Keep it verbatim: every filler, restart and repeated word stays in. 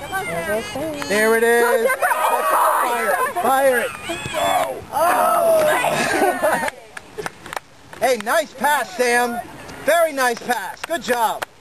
There it is. Fire it. Fire it. Oh. Hey, nice pass, Sam. Very nice pass. Good job.